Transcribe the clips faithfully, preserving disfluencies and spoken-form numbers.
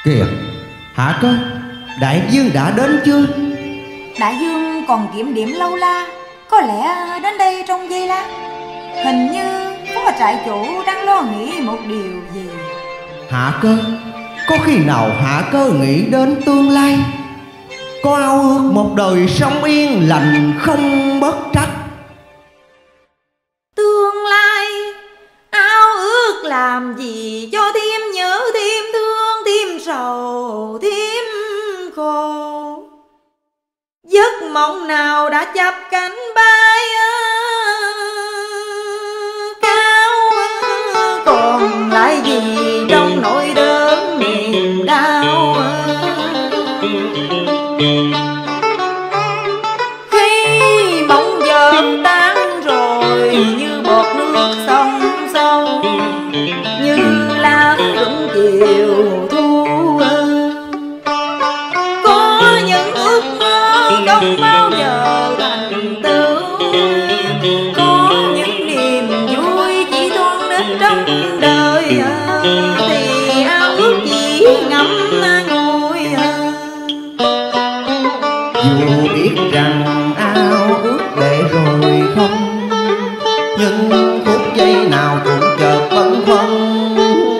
Kìa, Hạ Cơ, đại vương đã đến chưa? Đại vương còn kiểm điểm lâu la, có lẽ đến đây trong giây lát. Hình như có trại chủ đang lo nghĩ một điều gì. Hạ Cơ, có khi nào Hạ Cơ nghĩ đến tương lai, có ao ước một đời sống yên lành không bất trắc? Tương lai ao ước làm gì cho thêm nhớ, thêm thương, thêm sầu, thêm khổ. Giấc mộng nào đã chập cánh bay cao, còn lại gì trong nỗi đớn niềm đau. Khi mộng giờ tan rồi như bọt nước sông sâu, như lá rụng chiều thu. Có những ước mơ không bao giờ thành tựu, có những niềm vui chỉ thoáng đến trong đời, thì ao ước chỉ ngắm ngồi. Dù biết rằng ao ước để rồi không, nhưng phút giây nào cũng chợt bâng khuâng,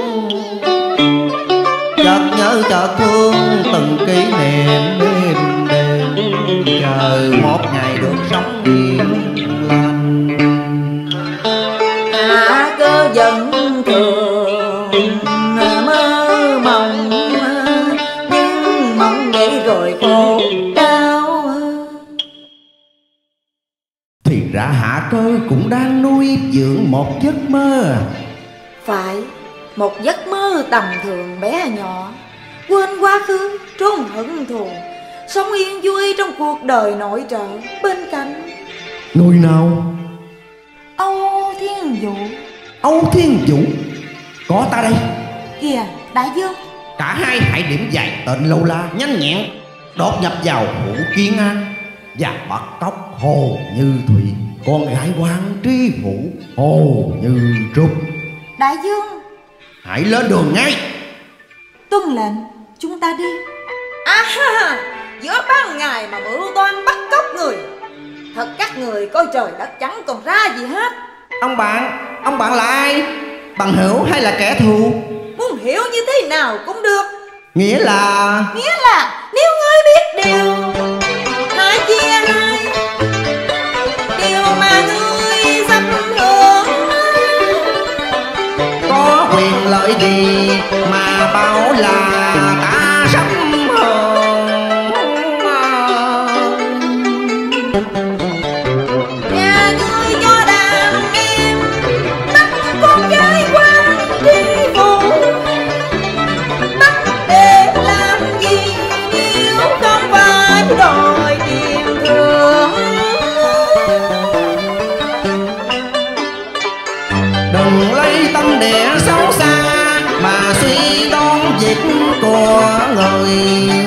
chợt nhớ chợt thương từng kỷ niệm đêm đêm, chờ một ngày được sống yên lành. Hạ Cơ vẫn thường mơ mộng, nhưng mộng dậy rồi khổ đau. Thì ra Hạ Cơ cũng đang nuôi dưỡng một giấc mơ. Phải, một giấc mơ tầm thường bé nhỏ, quên quá khứ, trốn hận thù, sống yên vui trong cuộc đời nội trợ. Bên cạnh Người nào? Âu Thiên Vũ. Âu Thiên Vũ? Có ta đây. Kìa đại vương. Cả hai hãy điểm dài tên lâu la nhanh nhẹn đột nhập vào phủ Kiến An và bắt cóc Hồ Như Thụy, con gái quan tri phủ Hồ Như Trúc. Đại vương, hãy lên đường ngay. tuân lệnh, chúng ta đi. À ha, giữa ban ngày mà mưu toan bắt cóc người, thật các người coi trời đất chẳng còn ra gì hết. Ông bạn, ông bạn là ai? Bằng hữu hay là kẻ thù? Muốn hiểu như thế nào cũng được. Nghĩa là... Nghĩa là nếu ngươi biết điều, hãy chia hai điều mà ngươi sắp hưởng. Có quyền lợi gì mà bảo là ta sắp hưởng? Nhà ngươi cho đàn em bắt con gái quan tri phủ, bắt để làm gì nếu không phải đòi tiền thưởng. Đừng lấy tâm địa xấu xa mà suy đoán việc của người.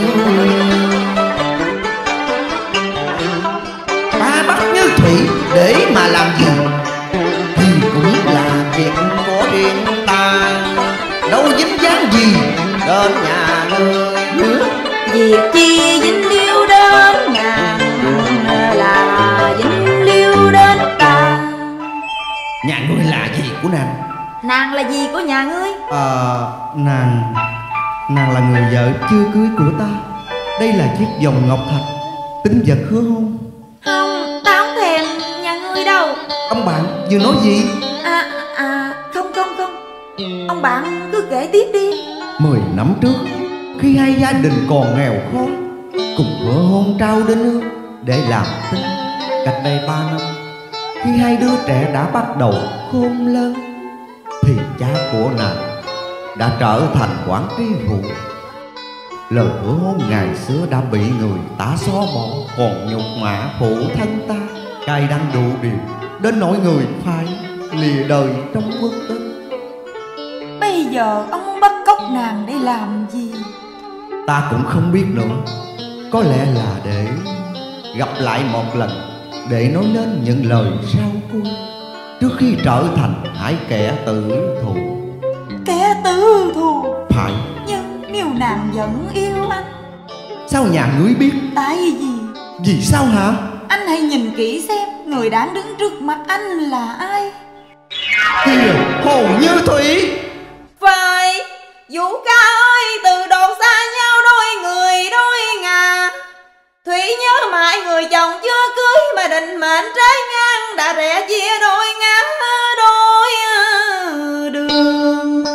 Ta bắt Như Thủy để mà làm gì thì cũng là việc của riêng ta, đâu dính dáng gì đến nhà ngươi. Việc chi dính líu đến nàng là dính líu đến ta. Nhà ngươi là gì của nàng? Nàng là gì của nhà ngươi? Ờ, nàng... Nàng là người vợ chưa cưới của ta. Đây là chiếc vòng ngọc thạch, tín vật hứa hôn. Không, ta không thèm nhà ngươi đâu. Ông bạn vừa nói gì? À, à, không không không, ông bạn cứ kể tiếp đi. Mười năm trước, khi hai gia đình còn nghèo khó, cùng hứa hôn trao đến nước để làm tính. Cách đây ba năm, khi hai đứa trẻ đã bắt đầu khôn lớn, thì cha của nàng đã trở thành quản tri phủ. Lời hứa hôn ngày xưa đã bị người ta xóa bỏ, còn nhục mạ phụ thân ta cay đắng đủ điều, đến nỗi người phải lìa đời trong phước tích. Bây giờ ông muốn bắt cóc nàng để làm gì? Ta cũng không biết nữa. Có lẽ là để gặp lại một lần, để nói lên những lời sau cuối, trước khi trở thành hai kẻ tử thù. Kẻ tử thù? Phải. Nhưng nếu nàng vẫn yêu anh. Sao nhà ngươi biết? Tại vì Vì sao hả? anh hãy nhìn kỹ xem người đang đứng trước mặt anh là ai. Kìa, Hồ Như Thủy. Phải, Vũ ca ơi, từ đồn xa nhau đôi người đôi ngà. Thủy nhớ mãi người chồng chưa cưới mà định mệnh trái ngang đã rẽ chia đôi ngã đôi đường.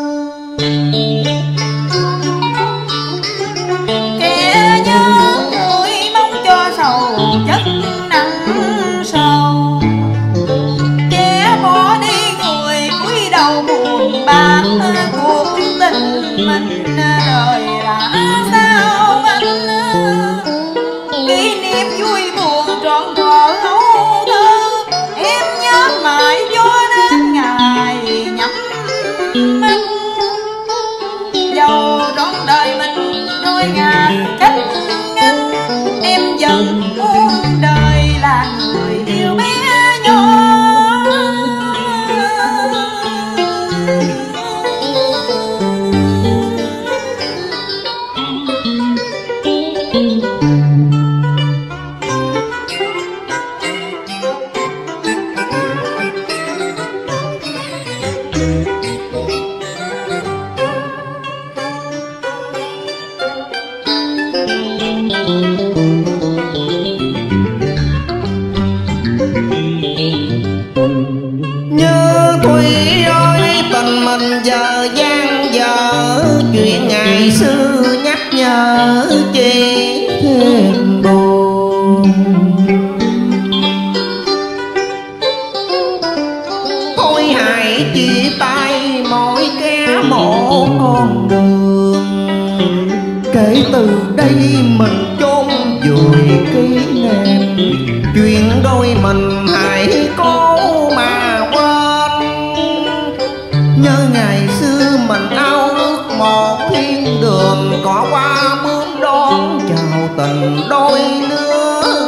Kẻ nhớ người mong cho sầu chất nặng sầu, kẻ bỏ đi người cúi đầu buồn bã cuộc tình mình đời đã sao anh. Kỷ niệm vui buồn trọn thuở âu thơ em nhớ mãi cho đến ngày nhắm mắt. Dầu trọn đời mình đôi ngà cách ngăn, em vẫn muốn đời là người yêu bé nhỏ. Như Thủy ơi, tình mình giờ gian dở, chuyện ngày xưa nhắc nhở chi thêm buồn. Thôi hãy chia tay mỗi kẻ một con đường, kể từ đây mình chôn vùi kỷ niệm. Chuyện đôi mình hãy cố mà quên, nhớ ngày xưa mình ao ước một thiên đường, cỏ qua bướm đón chào tình đôi lứa.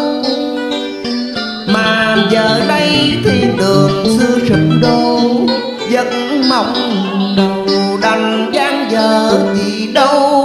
Mà giờ đây thiên đường xưa sụp đổ, giấc mộng đầu đành dang dở gì đâu.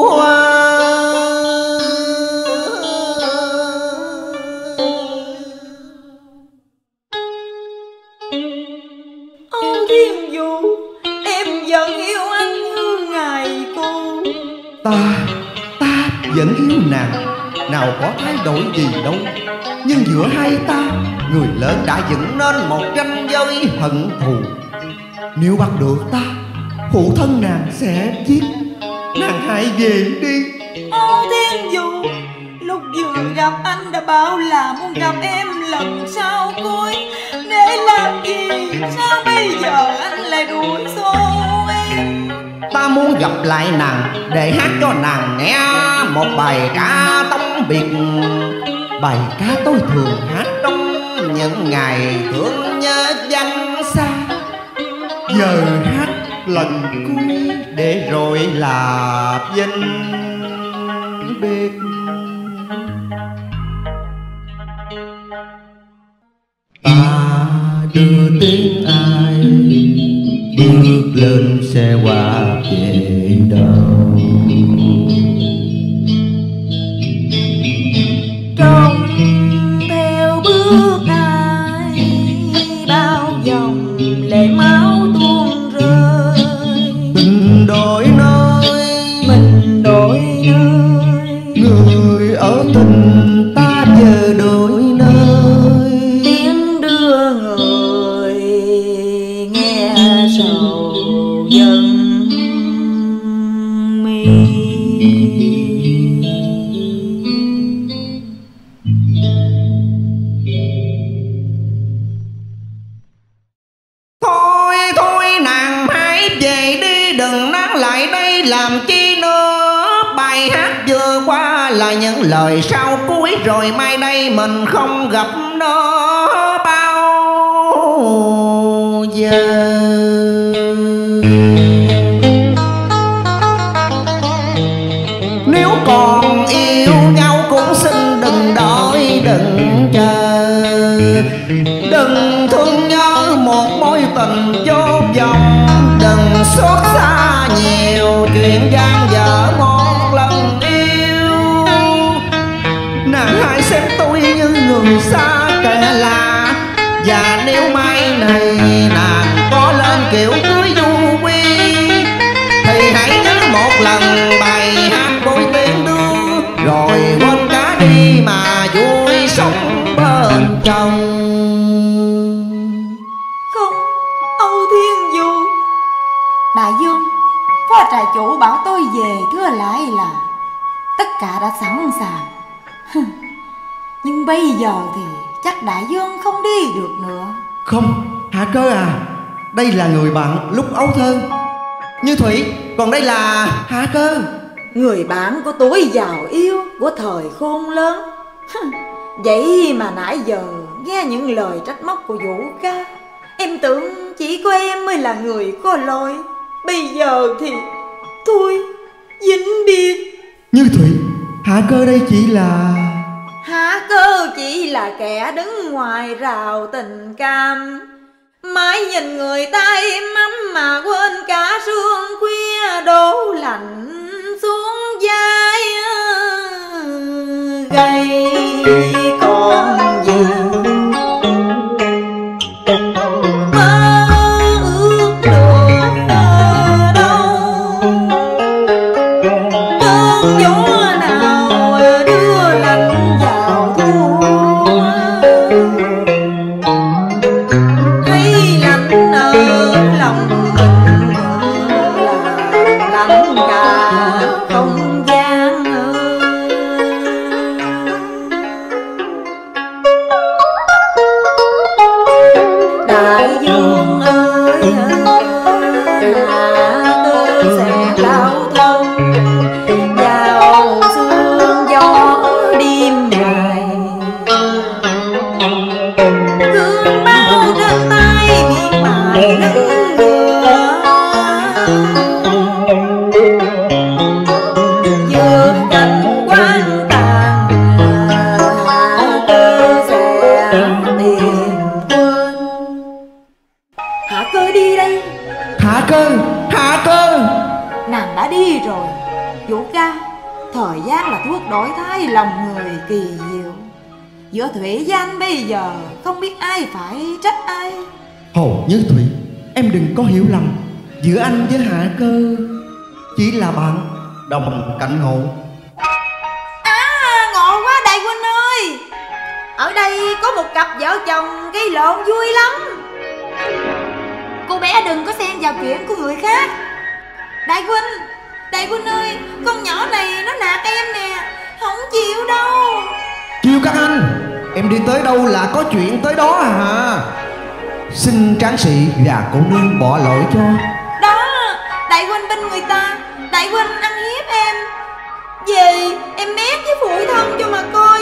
Âu Thiên Vũ, em vẫn yêu anh như ngày cũ. Ta, ta vẫn yêu nàng, nào có thay đổi gì đâu. Nhưng giữa hai ta, người lớn đã dựng nên một ranh giới hận thù. Nếu bắt được ta, phụ thân nàng sẽ giết. Nàng hãy về đi. Âu Thiên Vũ, lúc vừa gặp anh đã bảo là muốn gặp em lần sau cuối. Để làm gì, sao bây giờ anh lại đuổi xô em? Ta muốn gặp lại nàng để hát cho nàng nghe một bài ca tống biệt. Bài ca tôi thường hát trong những ngày thương nhớ vắng xa. Giờ hát lần cuối để rồi là vinh biệt. Ta đưa tiếng ai bước lên xe qua về đâu, Trông theo bước ai bao dòng lệ máu tuôn rơi. tình đổi nơi, Mình đổi nơi, người ở tình ta giờ đổi nơi. tiếng đưa người nghe sầu dần mi. Thôi thôi nàng hãy về đi, đừng nán lại đây làm chi nữa. Bài hát vừa qua là những lời sau cuối, rồi mai đây mình không gặp nó bao giờ. Nếu còn yêu nhau cũng xin đừng đợi đừng chờ, đừng thương nhớ một mối tình vô vọng, đừng xót xa nhiều chuyện gian dở mối. người xa kẻ lạ. Và nếu mai này nàng có lên kiểu cưới du quy, thì hãy nhớ một lần bài hát đôi tiếng đưa, rồi quên cả đi mà vui sống bên chồng. Không, Âu Thiên Du. Đại vương, phó trại chủ bảo tôi về thưa lại là tất cả đã sẵn sàng. Nhưng bây giờ thì chắc đại vương không đi được nữa. Không, Hạ Cơ à, đây là người bạn lúc ấu thơ Như Thủy, còn đây là Hạ Cơ, người bạn của tuổi giàu yêu, của thời khôn lớn. Vậy mà nãy giờ nghe những lời trách móc của Vũ Ca, em tưởng chỉ có em mới là người có lỗi. Bây giờ thì thôi, vĩnh biệt. Như Thủy, Hạ Cơ đây chỉ là... Hạ Cơ chỉ là kẻ đứng ngoài rào tình cam, mãi nhìn người ta im ấm mà quên cả sương khuya đổ lạnh xuống vai gầy còn dường. Mơ ước được ở đâu, cơn gió nào đưa lạnh vào thu, hay lạnh ở lòng mình là lạnh cả không gian ơi. Đại dương ơi, Hạ Cơ sẽ đau thân vào sương gió đêm dài. Cơn bão trên tay miệt mài lưng ngựa, vượt cảnh quan tàn, Hạ Cơ sẽ tìm quên. Hạ Cơ đi đây. Hạ Cơ, Hạ Cơ. Nàng đã đi rồi. Vũ Ca, thời gian là thuốc đổi thay lòng người kỳ diệu. Giữa Thủy với anh bây giờ không biết ai phải trách ai. Hồ Như Thủy, em đừng có hiểu lầm. Giữa anh với Hạ Cơ chỉ là bạn đồng cạnh ngộ. À, ngộ quá đại huynh ơi. Ở đây có một cặp vợ chồng gây lộn vui lắm. Cô bé đừng có xen vào chuyện của người khác. Đại huynh, đại huynh ơi, con nhỏ này nó nạt em nè, không chịu đâu. Chiêu các anh, em đi tới đâu là có chuyện tới đó à. Xin tráng sĩ và cô nương bỏ lỗi cho. Đó, đại huynh bên người ta, đại huynh ăn hiếp em. Về em mét với phụ thân cho mà coi.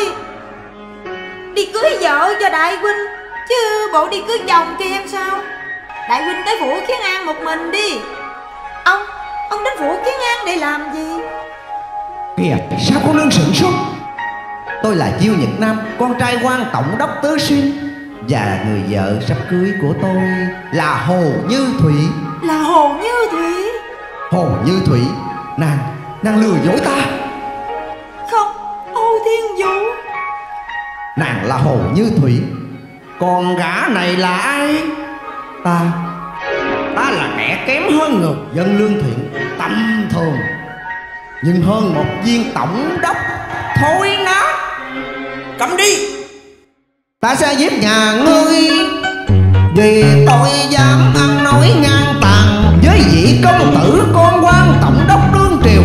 Đi cưới vợ cho đại huynh, chứ bộ đi cưới chồng cho em sao. Đại huynh tới phủ Kiến An một mình đi. Ông, ông đến phủ Kiến An để làm gì? Kìa, sao cô nương sửng sốt. Tôi là Chiêu Nhật Nam, con trai quan tổng đốc Tứ Xuyên, và người vợ sắp cưới của tôi là Hồ Như Thủy. Là Hồ Như Thủy? Hồ Như Thủy, nàng, nàng lừa dối ta. Không, Âu Thiên Vũ. Nàng là Hồ Như Thủy, còn gã này là ai? Ta, ta là kẻ kém hơn người dân lương thiện tầm thường, nhưng hơn một viên tổng đốc thối nát. Cầm đi. Ta sẽ giết nhà ngươi vì tội dám ăn nói ngang tàn với vị công tử con quan tổng đốc đương triều.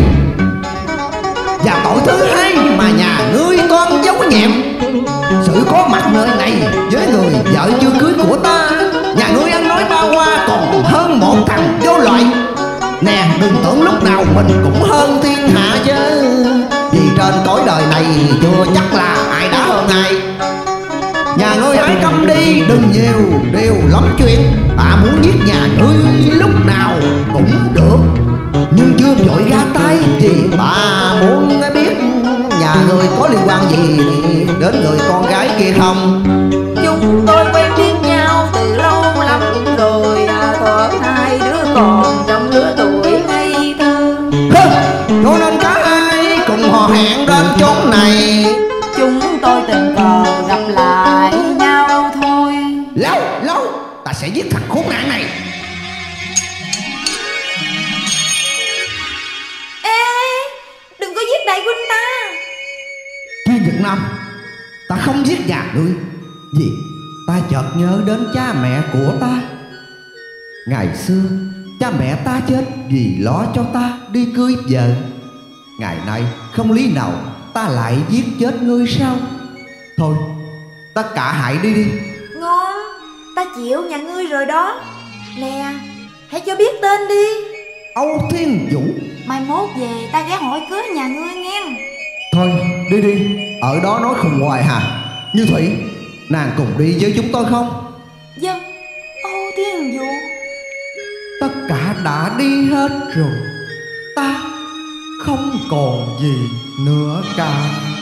Và tội thứ hai mà nhà ngươi con giấu nhẹm, sự có mặt nơi này với người vợ chưa cưới của ta. Nhà ngươi ăn nói ba hoa còn hơn một thằng vô loại. Nè, đừng tưởng lúc nào mình cũng hơn thiên hạ chứ, vì trên cõi đời này chưa chắc là ai đã hơn ai. Nhà ngươi hãy câm đi, đừng nhiều điều lắm chuyện. Ta muốn giết nhà ngươi lúc nào cũng được, nhưng chưa vội ra tay vì bà muốn biết nhà ngươi có liên quan gì đến người con gái kia không. Chúng tôi quen biết nhau từ lâu lắm rồi, à, thuở hai đứa còn trong lứa tuổi ngây thơ. Cho nên cả hai cùng hò hẹn đến chốn này. Chúng tôi tình cờ gặp lại Vì ta chợt nhớ đến cha mẹ của ta. Ngày xưa cha mẹ ta chết vì lo cho ta đi cưới vợ. Ngày nay không lý nào ta lại giết chết ngươi sao? Thôi tất cả hãy đi đi. Ngon, ta chịu nhà ngươi rồi đó. Nè, hãy cho biết tên đi. Âu Thiên Vũ. Mai mốt về ta ghé hỏi cưới nhà ngươi nghe. Thôi đi đi, ở đó nói khùng hoài hả? Như Thủy, nàng cùng đi với chúng tôi không? Vâng, Âu Thiên Vũ. Tất cả đã đi hết rồi, ta không còn gì nữa cả.